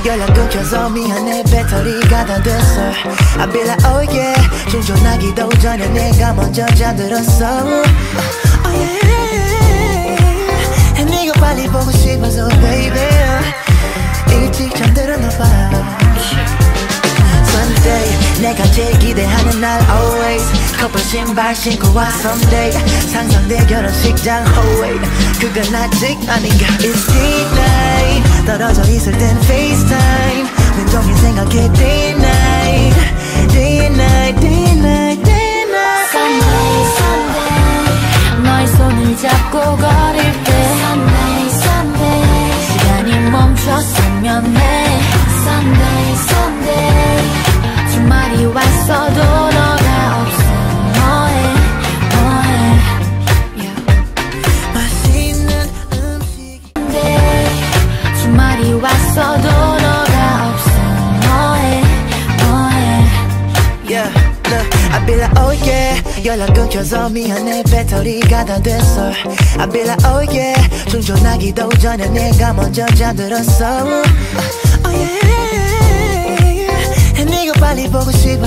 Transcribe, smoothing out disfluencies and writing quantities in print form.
연락 끊겨서 미안해 배터리가 다 됐어 I be like oh yeah 충전하기도 전에 내가 먼저 잠들었어 Oh yeah 네가 빨리 보고 싶어서 baby 일찍 잠들었나 봐 Sunday 내가 제일 기대하는 날 always 커플 신발 신고 와 someday 상상돼 결혼식장 oh wait 그건 아직 아닌가 It's midnight 떨어져 있을 땐 FaceTime 왼쪽에 생각해 day and night day and night day and night day and night Sunday Sunday 너의 손을 잡고 걸을게 Sunday Sunday 시간이 멈췄으면 해 Sunday Sunday 주말이 왔어도 너가 없어 뭐해 yeah. 맛있는 음식 Sunday 주말이 왔어도 너가 없어 뭐해 Yeah, look, I be like oh yeah 연락 끊겨서 미안해 배터리가 다 됐어 I be like oh yeah 충전하기도 전에 내가 먼저 잠들었어 Oh yeah 네가 빨리 보고 싶어